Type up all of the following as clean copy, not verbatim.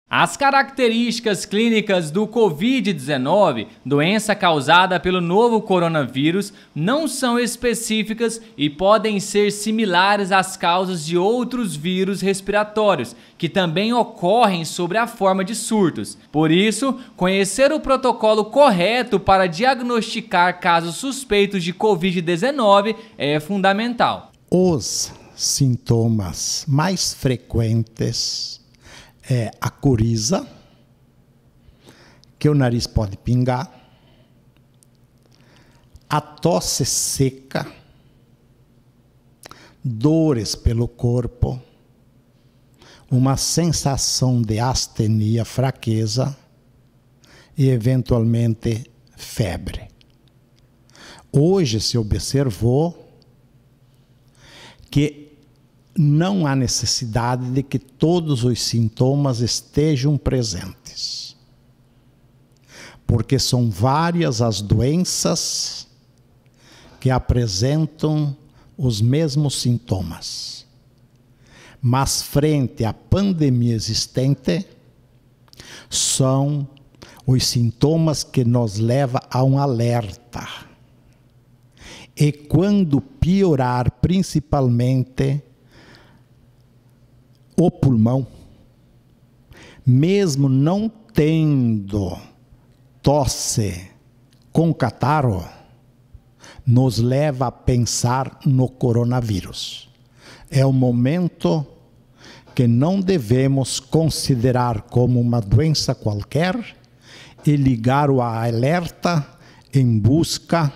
As características clínicas do Covid-19, doença causada pelo novo coronavírus, não são específicas e podem ser similares às causas de outros vírus respiratórios, que também ocorrem sob a forma de surtos. Por isso, conhecer o protocolo correto para diagnosticar casos suspeitos de Covid-19 é fundamental. Os sintomas mais frequentes é a coriza, que o nariz pode pingar, a tosse seca, dores pelo corpo, uma sensação de astenia, fraqueza e, eventualmente, febre. Hoje se observou que não há necessidade de que todos os sintomas estejam presentes, porque são várias as doenças que apresentam os mesmos sintomas. Mas frente à pandemia existente, são os sintomas que nos levam a um alerta. E quando piorar, principalmente o pulmão, mesmo não tendo tosse com catarro, nos leva a pensar no coronavírus. É um momento que não devemos considerar como uma doença qualquer e ligar o alerta em busca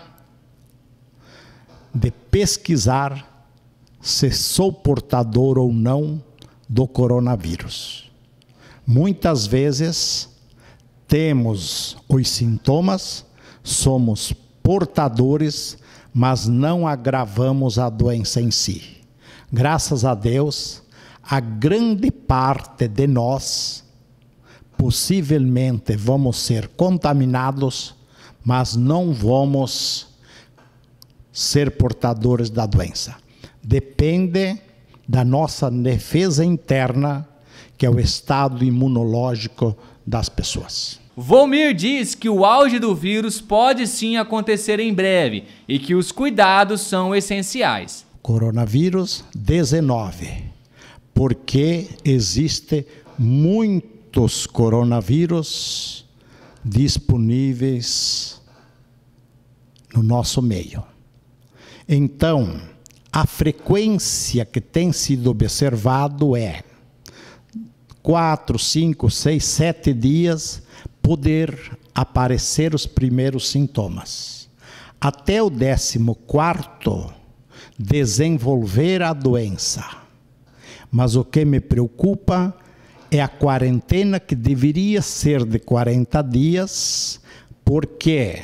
de pesquisar se sou portador ou não do coronavírus. Muitas vezes temos os sintomas, somos portadores, mas não agravamos a doença em si. Graças a Deus, a grande parte de nós possivelmente vamos ser contaminados, mas não vamos ser portadores da doença. Depende da nossa defesa interna, que é o estado imunológico das pessoas. Volmir diz que o auge do vírus pode sim acontecer em breve e que os cuidados são essenciais. Coronavírus 19, porque existe muitos coronavírus disponíveis no nosso meio. Então, a frequência que tem sido observado é 4, 5, 6, 7 dias poder aparecer os primeiros sintomas. Até o 14º, desenvolver a doença. Mas o que me preocupa é a quarentena, que deveria ser de 40 dias, porque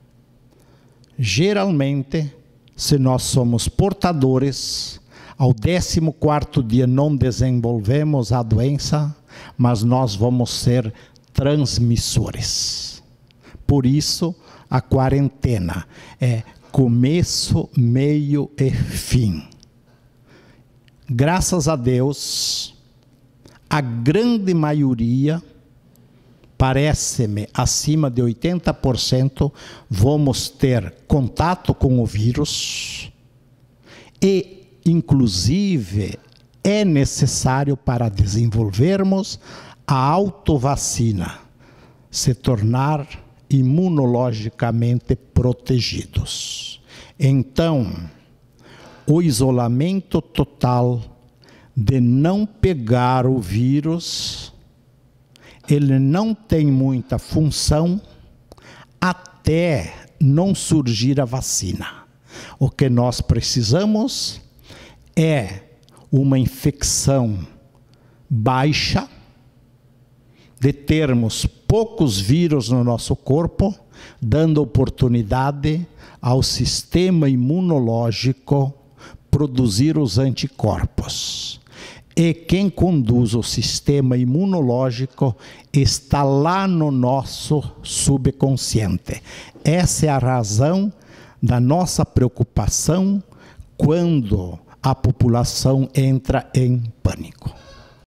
geralmente, se nós somos portadores, ao 14º dia não desenvolvemos a doença, mas nós vamos ser transmissores. Por isso, a quarentena é começo, meio e fim. Graças a Deus, a grande maioria, parece-me acima de 80%, vamos ter contato com o vírus e, inclusive, é necessário para desenvolvermos a autovacina, se tornar imunologicamente protegidos. Então, o isolamento total de não pegar o vírus, ele não tem muita função até não surgir a vacina. O que nós precisamos é uma infecção baixa, de termos poucos vírus no nosso corpo, dando oportunidade ao sistema imunológico produzir os anticorpos. E quem conduz o sistema imunológico está lá no nosso subconsciente. Essa é a razão da nossa preocupação quando a população entra em pânico.